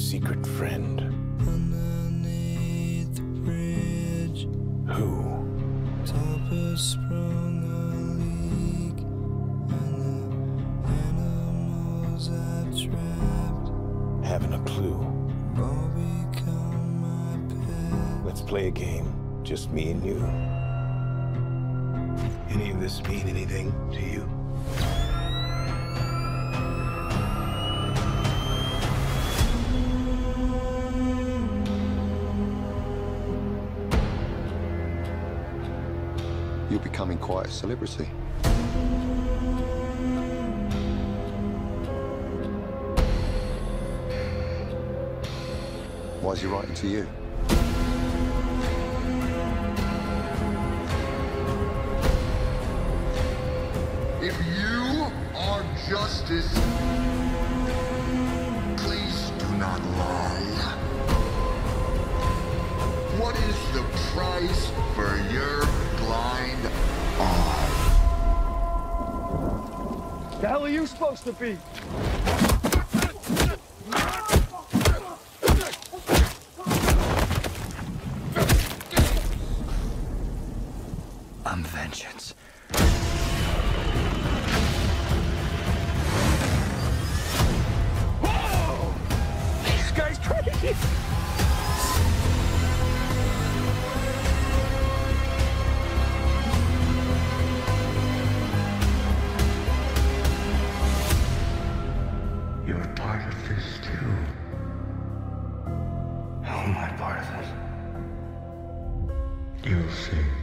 secret friend. Underneath the bridge, Who? top has sprung a leak, and the animals I've trapped Haven't a clue. all become my pet. Let's play a game. Just me and you. Any of this mean anything to you? You're becoming quite a celebrity. Why is he writing to you? If you are justice, please do not lie. What is the price for your blind eye? The hell are you supposed to be? I'm vengeance. Whoa! This guy's crazy! You're part of this too. How am I part of it? You'll see.